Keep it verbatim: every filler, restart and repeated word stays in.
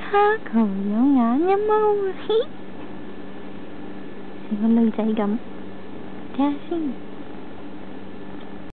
蝦球有眼一毛，嘿，成個女仔咁，睇下先。